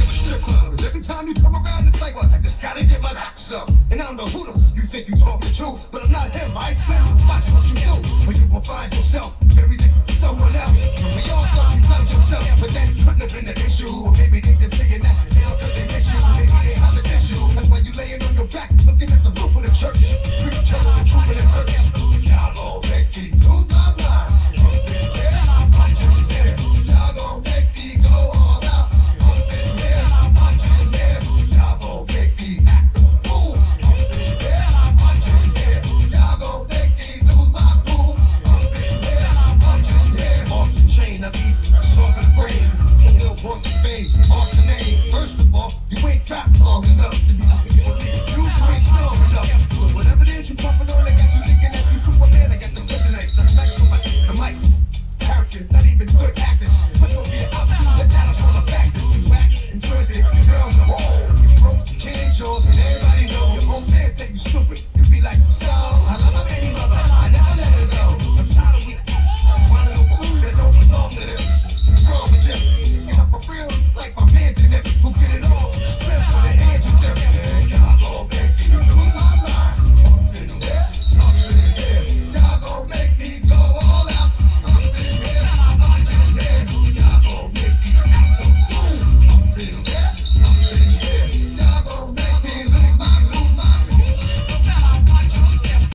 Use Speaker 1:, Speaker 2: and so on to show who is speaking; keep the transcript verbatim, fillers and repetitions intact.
Speaker 1: a strip club. Every time you come around, it's like, well, I just gotta get my locks up. And I don't know who the f you think you talking to, but I'm not him. I ain't slim to watch what you do. But you will find yourself every day someone else. And we all thought you loved yourself, but that couldn't have been the issue. Or maybe they just thinking that hell could they miss you. Maybe they have the issue. That's why you laying on your back, looking at the roof of the church. We telling the truth and it hurts. Y'all gon' make me lose my mind. Up in here, I'm just here. Y'all gon' make me go all out. Up in here, I'm just here. Y'all gon' make me act a fool. Up in here, I'm just here. Y'all gon' make me lose my cool. Up in here, I'm just here. Off the chain, I eat off the brain. Still want the fame, off the name. First of all, you ain't trapped long enough.